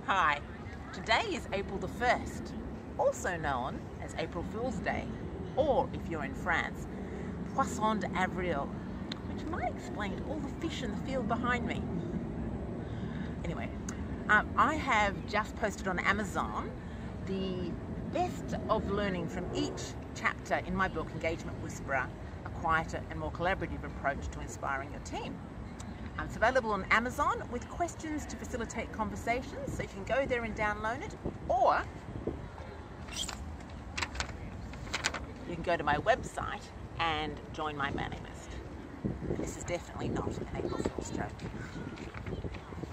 Hi, today is April the 1st, also known as April Fool's Day, or if you're in France, Poisson d'Avril, which might explain all the fish in the field behind me. Anyway, I have just posted on Amazon the best of learning from each chapter in my book, Engagement Whisperer, a quieter and more collaborative approach to inspiring your team. It's available on Amazon with questions to facilitate conversations, so you can go there and download it, or you can go to my website and join my mailing list. This is definitely not an April Fool's joke.